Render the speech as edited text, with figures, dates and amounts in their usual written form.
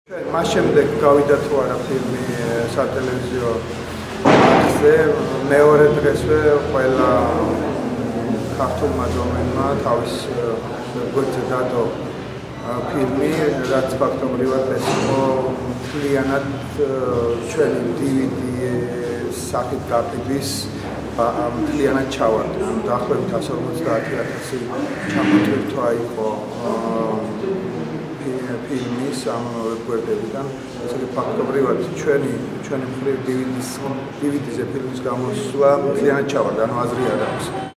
მას შემდეგ გავიდა თუ არა ფილმი სატელევიზიო არხზე, მეორე დღესვე ყველა ქართულმა დომენმა თავის გვერდზე დადო ფილმი, რაც ფაქტობრივად ეს იყო მთლიანად ჩვენი DVD სახით გაყიდვის მთლიანად ჩავარდა. დაახლოებით 150,000 ჩამოტვირთვა იყო ფილმის ამ გვერდებიდან. ესე იგი ფაქტობრივად ჩვენი მხრივ DVD-ზე ფილმის გამოსვლა მთლიანად ჩავარდა, ანუ აზრი არ აქვს.